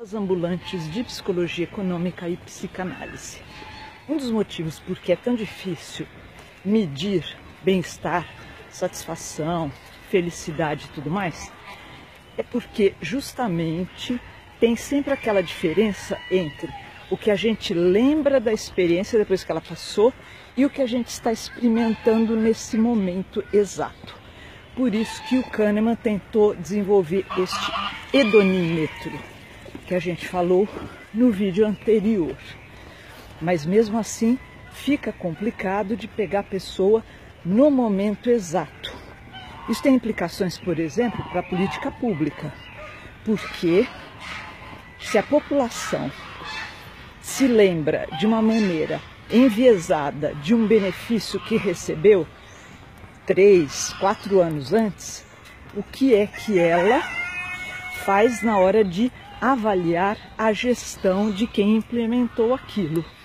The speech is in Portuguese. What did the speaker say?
Ambulantes de psicologia econômica e psicanálise. Um dos motivos por que é tão difícil medir bem-estar, satisfação, felicidade e tudo mais, é porque justamente tem sempre aquela diferença entre o que a gente lembra da experiência depois que ela passou e o que a gente está experimentando nesse momento exato. Por isso que o Kahneman tentou desenvolver este hedonímetro, que a gente falou no vídeo anterior. Mas mesmo assim fica complicado de pegar a pessoa no momento exato. Isso tem implicações, por exemplo, para a política pública, porque se a população se lembra de uma maneira enviesada de um benefício que recebeu 3, 4 anos antes, o que é que ela faz na hora de avaliar a gestão de quem implementou aquilo?